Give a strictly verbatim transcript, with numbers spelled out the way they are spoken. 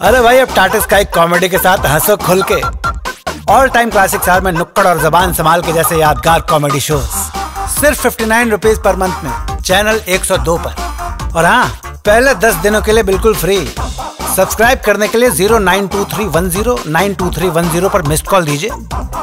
अरे भाई अब टाटा स्काई कॉमेडी के साथ हंसो खुल के। ऑल टाइम क्लासिक सार में नुक्कड़ और जबान संभाल के जैसे यादगार कॉमेडी शोज सिर्फ फिफ्टी नाइन रुपीज पर मंथ में चैनल एक सौ दो पर। और हाँ, पहले दस दिनों के लिए बिल्कुल फ्री। सब्सक्राइब करने के लिए zero nine two three one zero nine two three one zero पर मिस्ड कॉल दीजिए।